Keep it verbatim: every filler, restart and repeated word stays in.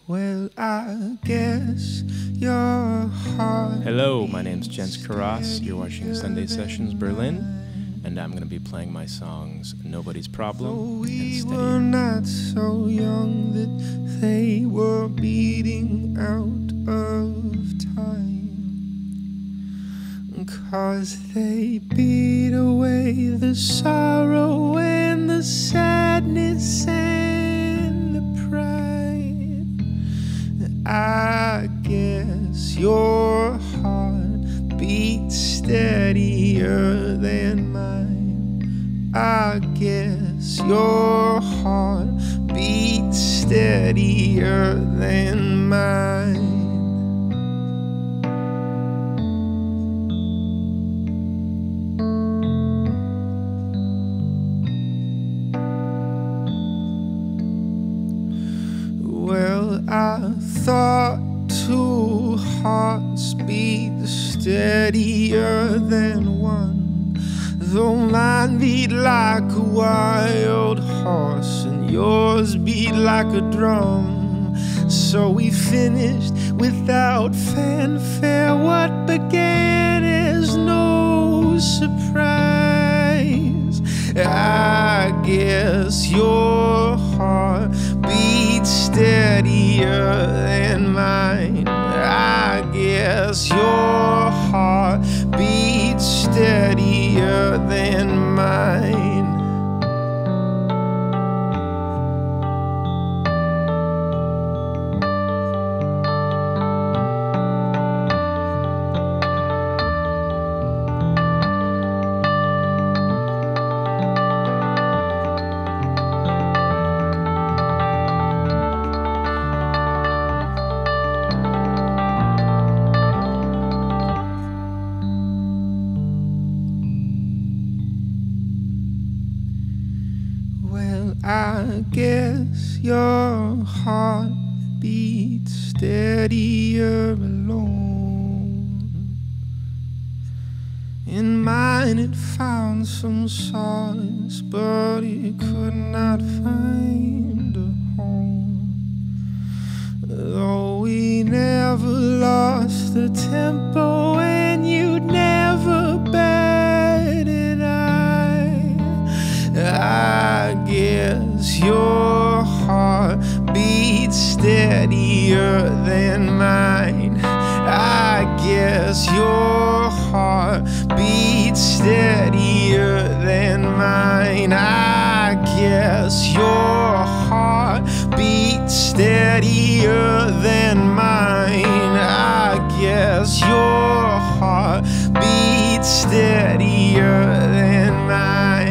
Well, I guess your heart. Hello, my name's Jens Karas. You're watching Sunday Sessions Berlin, and I'm going to be playing my songs Nobody's Problem We and were Steadier. not so young that they were beating out of time, 'cause they beat away the sorrow and the sadness and the pride. I guess your heart beats steadier than mine. I guess your heart beats steadier than mine. Well, I thought two hearts beat steadier than one, though mine beat like a wild horse and yours beat like a drum. So we finished without fanfare what began as no surprise. I guess your heart beats steadier than mine. I guess your heart beats steadier than mine. I guess your heart beats steadier alone. In mine it found some solace, but it could not find a home. Though we never lost the tempo and you'd never bat an eye, I guess your heart beats steadier than mine. I guess your heart beats steadier than mine. I guess your heart beats steadier than mine. I guess your heart beats steadier than mine.